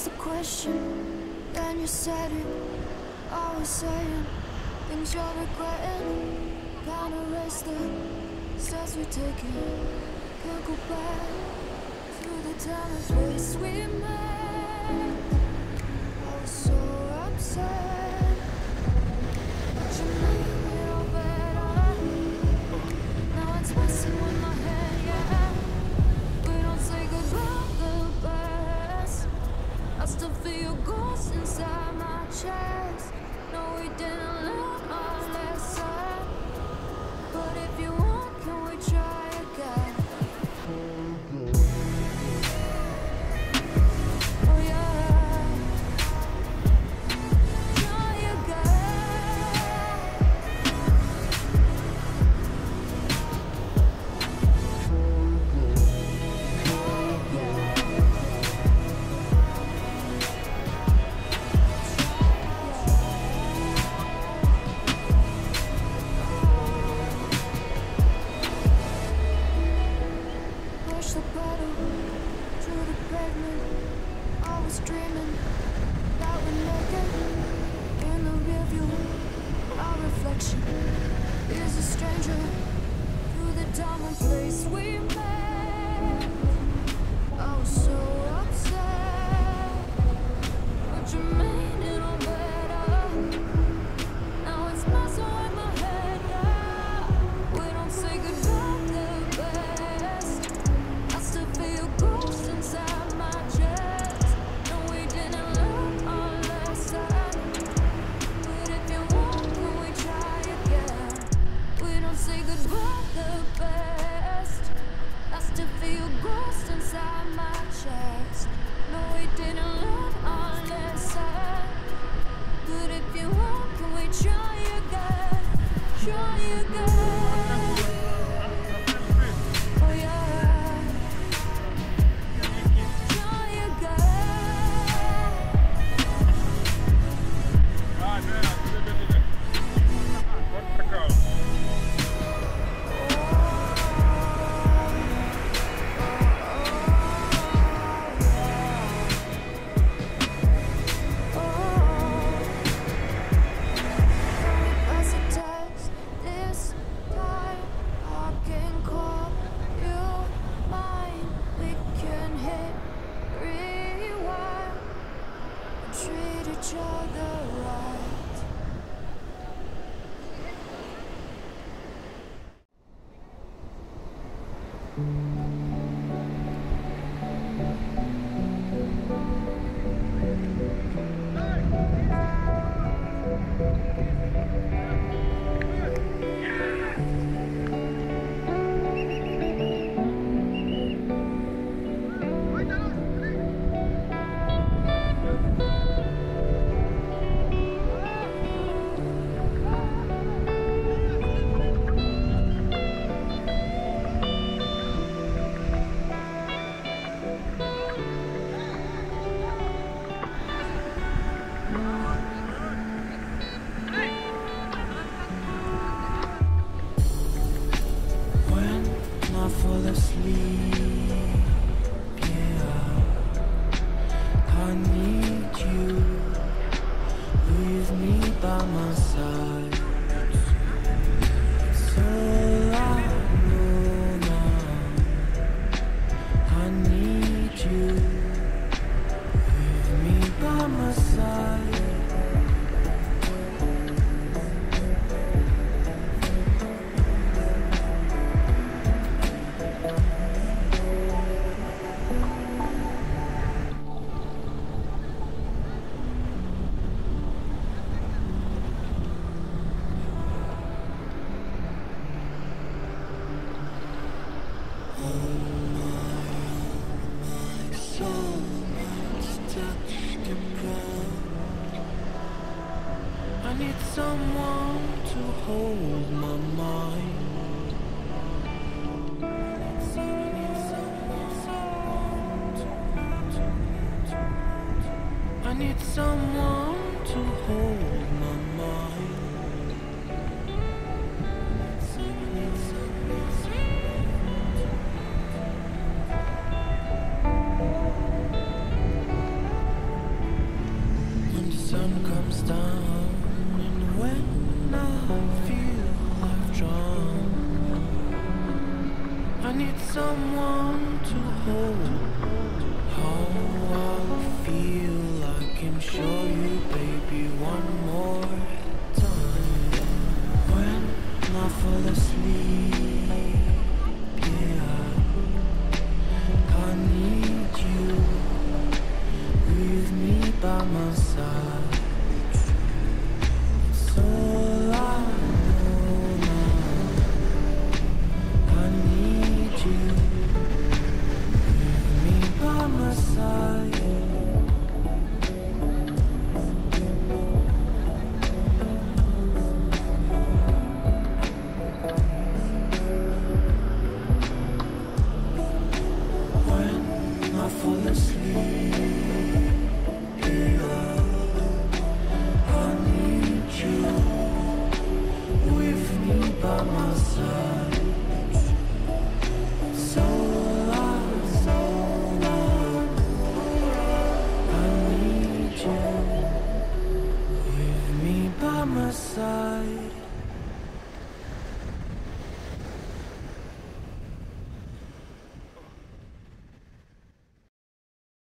the question, then you said it. Always saying things you're regretting. Can't erase the steps we're taking. Can't go back to the time and place we met. I was so upset, but you made it all better. Now it's messing with my head, yeah. We don't say goodbye the best. I still feel ghosts inside my chest. No, we didn't learn our lesson. But if you want, can we try again? Oh yeah. Try again. Push the pedal through the pavement. I was dreaming that we'd make it. In the rearview, our reflection is a stranger through the diamond place we met. I was so upset, but you made it all better. Now it's messing with my head, yeah. We don't say goodbye the best. I still feel ghosts inside my chest. No, we didn't learn our lesson. But if you want, can we try again? We don't say goodbye the best. I still feel ghosts inside my chest. No, we didn't learn our lesson. But if you want, can we try again? Try again. Oh yeah. Try again. Pass a text this time. I can call you mine. We can hit rewind and treat each other right. When I fall asleep, yeah, I need you. Leave me by my side. It's all I know now. I need you. Leave me by my side. I need someone to hold my mind. I need someone to hold my mind. sun comes down, and when I feel I've drowned, I need someone to hold. How I feel, I can show you, baby, one more time. When I fall asleep, yeah, I need you with me by my side. It's all I know now. I need you with me by my side. When I fall asleep, yeah, I need you with me by my side. So long, I need you with me by my side.